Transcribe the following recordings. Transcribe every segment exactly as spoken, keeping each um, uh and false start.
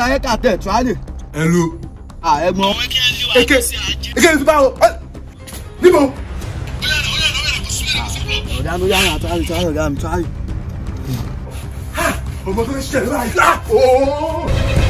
ayé ká tẹ̀ tó á lè. Hello. Ah, ẹ mọ. Eke. Eke ti báwo. Níbo? Ọ̀dà ló yára tó á lè tó á lè ọ̀gá mi tó á lè. Ọmọ tó ń ṣẹlẹ̀ báyìí.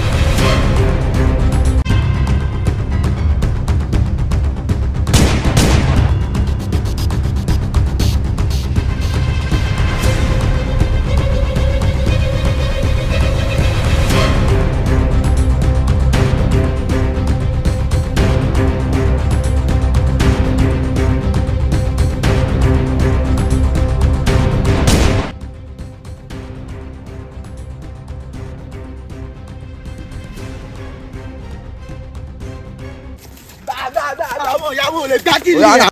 Àwọn ìyàwó lè gbá kiri yẹn.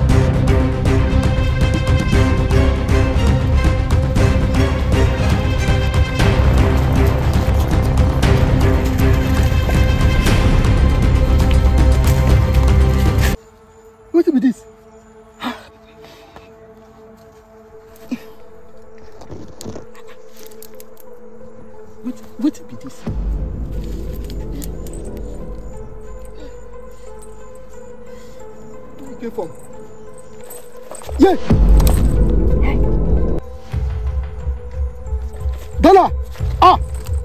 What be this? What what be this? Came from. Yeah. Dollar. Ah.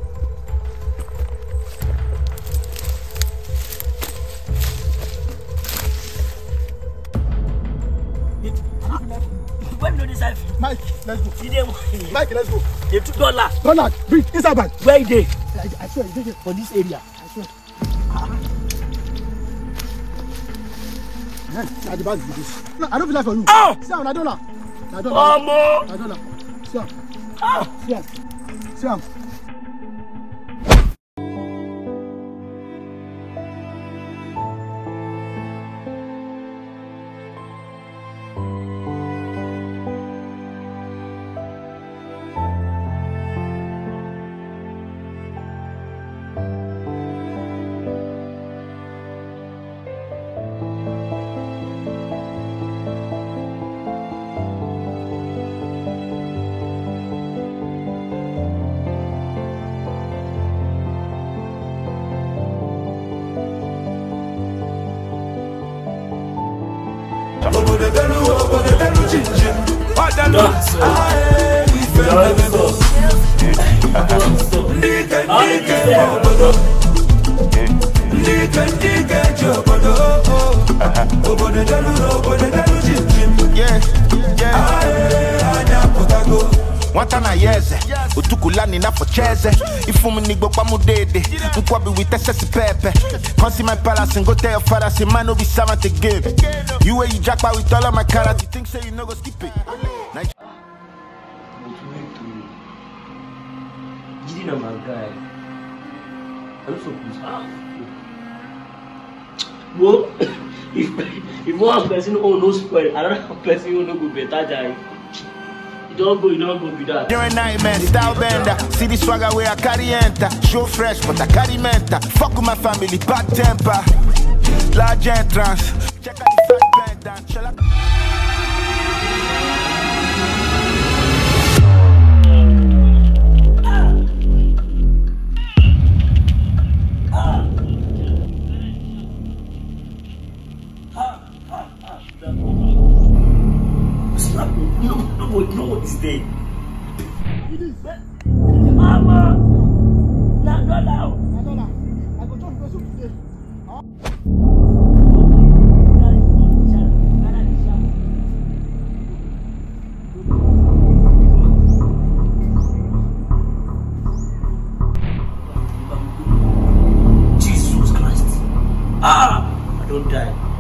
When do this have? Mike, let's go. Mike, let's go. The two dollar. Dollar, bring inside bag. Where is it? I, I swear, it's here For this area. I swear. Ah. Nah, the bag is this. No, I don't feel like for you. Oh! See, I'm not dollar. I don't Oh, mo! I don't know. See, I'm. Oh! See, I'm. See, I'm. Wantana yeze, utukulani na focheze. Ifumu ni gbopa mudede, nkwabi witese si pepe. Consi my palace and go tell your father, say man no be seven to give. You where you jackpot with all of my carrots, you think say you no go skip it. Nice. Giddy na my guy. I'm so close. Ah. Well, if if one person oh no spoil, another person who no go better die. You don't go, you don't go with that. You're a nightmare, style bender. See the swagger where I carry enter. Show fresh, but I carry mental. Fuck with my family, bad temper. Large entrance. Check out the fat band down. Shall I? No one is there. Mama! Not not now. I don't know. I go talk to you today. Jesus Christ. Ah! I don't die.